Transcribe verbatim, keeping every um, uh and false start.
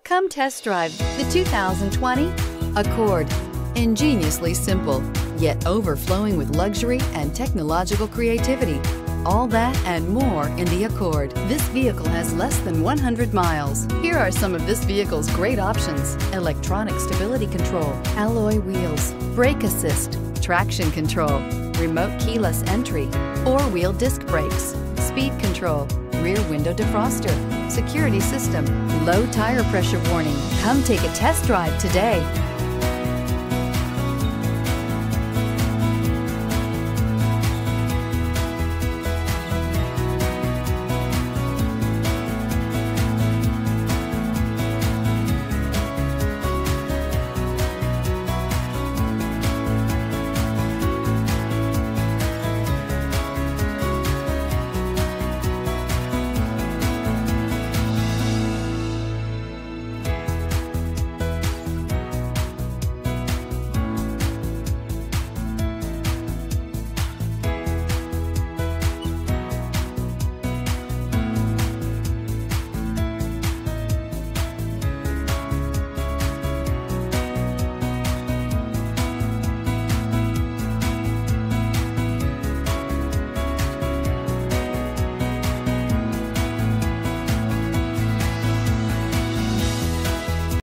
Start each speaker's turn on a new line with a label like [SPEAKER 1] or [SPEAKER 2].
[SPEAKER 1] Come test drive the two thousand twenty Accord. Ingeniously simple, yet overflowing with luxury and technological creativity. All that and more in the Accord. This vehicle has less than one hundred miles. Here are some of this vehicle's great options: electronic stability control, alloy wheels, brake assist, traction control, remote keyless entry, four-wheel disc brakes, speed control, rear window defroster, security system, low tire pressure warning. Come take a test drive today.